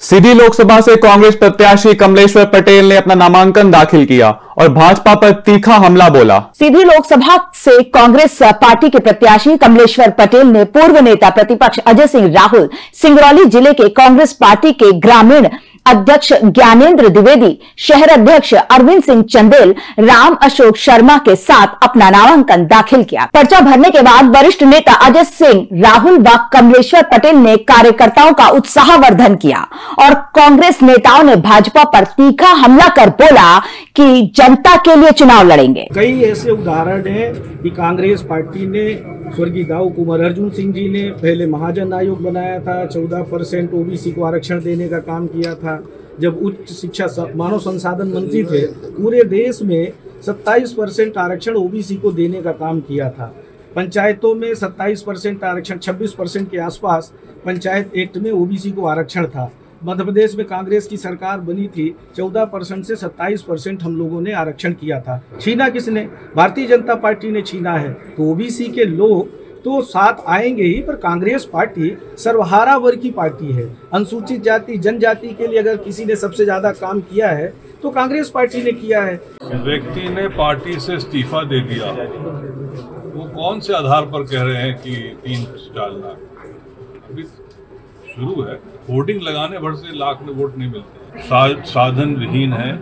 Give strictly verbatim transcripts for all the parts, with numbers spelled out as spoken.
सीधी लोकसभा से कांग्रेस प्रत्याशी कमलेश्वर पटेल ने अपना नामांकन दाखिल किया और भाजपा पर तीखा हमला बोला। सीधी लोकसभा से कांग्रेस पार्टी के प्रत्याशी कमलेश्वर पटेल ने पूर्व नेता प्रतिपक्ष अजय सिंह राहुल, सिंगरौली जिले के कांग्रेस पार्टी के ग्रामीण अध्यक्ष ज्ञानेंद्र द्विवेदी, शहर अध्यक्ष अरविंद सिंह चंदेल, राम अशोक शर्मा के साथ अपना नामांकन दाखिल किया। पर्चा भरने के बाद वरिष्ठ नेता अजय सिंह राहुल व कमलेश्वर पटेल ने कार्यकर्ताओं का उत्साहवर्धन किया और कांग्रेस नेताओं ने भाजपा पर तीखा हमला कर बोला कि जनता के लिए चुनाव लड़ेंगे। कई ऐसे उदाहरण हैं कि कांग्रेस पार्टी ने स्वर्गीय दाऊ कुंवर अर्जुन सिंह जी ने पहले महाजन आयोग बनाया था, चौदह परसेंट ओबीसी को आरक्षण देने का काम किया था। जब उच्च शिक्षा मानव संसाधन मंत्री थे, पूरे देश में सत्ताईस परसेंट आरक्षण ओबीसी को देने का काम किया था। पंचायतों में सत्ताईस परसेंट आरक्षण, छब्बीस परसेंट के आसपास पंचायत एक्ट में ओबीसी को आरक्षण था। मध्य प्रदेश में कांग्रेस की सरकार बनी थी, चौदह परसेंट से सत्ताईस परसेंट हम लोगों ने आरक्षण किया था। छीना किसने? भारतीय जनता पार्टी ने छीना है। तो ओबीसी के लोग तो साथ आएंगे ही, पर कांग्रेस पार्टी सर्वहारा वर्ग की पार्टी है। अनुसूचित जाति जनजाति के लिए अगर किसी ने सबसे ज्यादा काम किया है तो कांग्रेस पार्टी ने किया है। व्यक्ति ने पार्टी से इस्तीफा दे दिया, वो कौन से आधार पर कह रहे हैं कि तीन चार लाख? अभी शुरू है, होर्डिंग लगाने भर से लाख में वोट नहीं मिलते। सा, साधन विहीन है,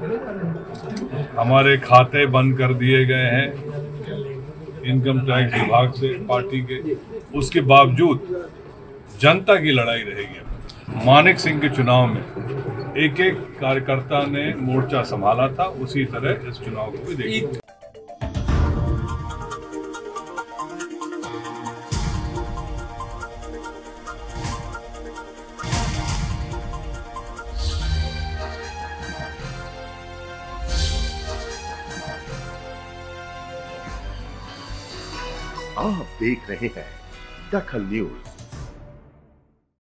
हमारे खाते बंद कर दिए गए हैं इनकम टैक्स विभाग से पार्टी के। उसके बावजूद जनता की लड़ाई रहेगी। मानिक सिंह के चुनाव में एक एक कार्यकर्ता ने मोर्चा संभाला था, उसी तरह इस चुनाव को भी देखिए। आप देख रहे हैं दखल न्यूज।